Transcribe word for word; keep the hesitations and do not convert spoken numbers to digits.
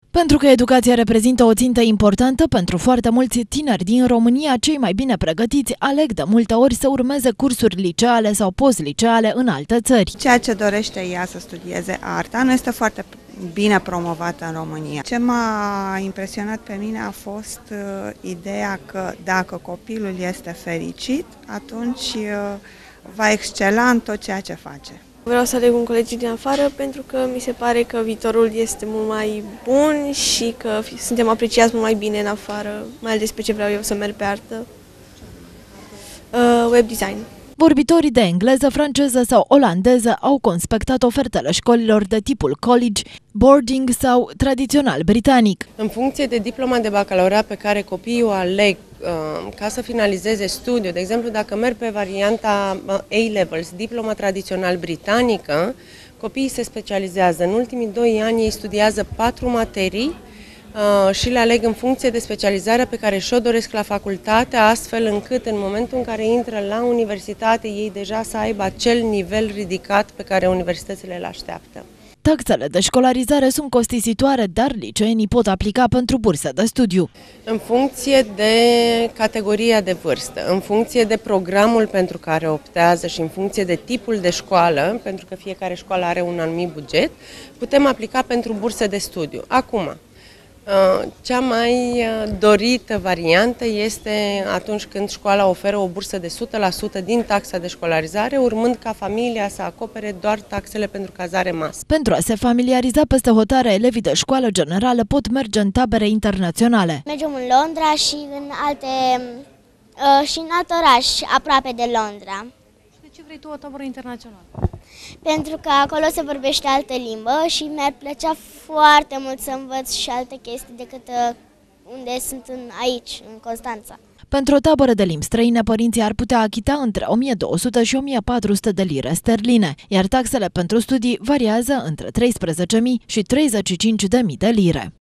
Pentru că educația reprezintă o țintă importantă pentru foarte mulți tineri din România, cei mai bine pregătiți aleg de multe ori să urmeze cursuri liceale sau postliceale în alte țări. Ceea ce dorește ea să studieze arta nu este foarte bine promovată în România. Ce m-a impresionat pe mine a fost uh, ideea că dacă copilul este fericit, atunci uh, va excela în tot ceea ce face. Vreau să aleg un colegiu din afară pentru că mi se pare că viitorul este mult mai bun și că suntem apreciați mult mai bine în afară, mai ales pe ce vreau eu să merg pe artă. Uh, web design. Vorbitorii de engleză, franceză sau olandeză au conspectat ofertele școlilor de tipul college, boarding sau tradițional britanic. În funcție de diploma de bacalaureat pe care copiii o aleg uh, ca să finalizeze studiul, de exemplu dacă merg pe varianta A-Levels, diploma tradițional britanică, copiii se specializează. În ultimii doi ani ei studiază patru materii Uh, și le aleg în funcție de specializarea pe care și-o doresc la facultate, astfel încât în momentul în care intră la universitate ei deja să aibă acel nivel ridicat pe care universitățile îl așteaptă. Taxele de școlarizare sunt costisitoare, dar liceenii pot aplica pentru burse de studiu. În funcție de categoria de vârstă, în funcție de programul pentru care optează și în funcție de tipul de școală, pentru că fiecare școală are un anumit buget, putem aplica pentru burse de studiu. Acum, cea mai dorită variantă este atunci când școala oferă o bursă de o sută la sută din taxa de școlarizare, urmând ca familia să acopere doar taxele pentru cazare masă. Pentru a se familiariza peste hotare, elevii de școală generală pot merge în tabere internaționale. Mergem în Londra și în alte și în alt oraș aproape de Londra. Și de ce vrei tu o tabără internațională? Pentru că acolo se vorbește altă limbă și mi-ar plăcea foarte mult să învăț și alte chestii decât unde sunt în, aici, în Constanța. Pentru o tabără de limbi străine, părinții ar putea achita între o mie două sute și o mie patru sute de lire sterline, iar taxele pentru studii variază între treisprezece mii și treizeci și cinci de mii de lire.